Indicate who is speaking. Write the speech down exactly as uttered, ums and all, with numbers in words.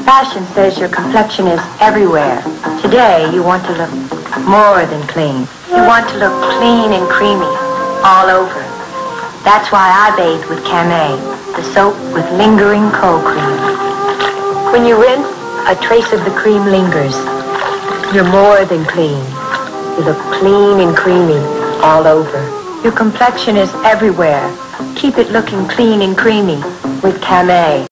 Speaker 1: Fashion says your complexion is everywhere. Today, you want to look more than clean. You want to look clean and creamy all over. That's why I bathe with Camay, the soap with lingering co-cream. When you rinse, a trace of the cream lingers. You're more than clean. You look clean and creamy all over. Your complexion is everywhere. Keep it looking clean and creamy with Camay.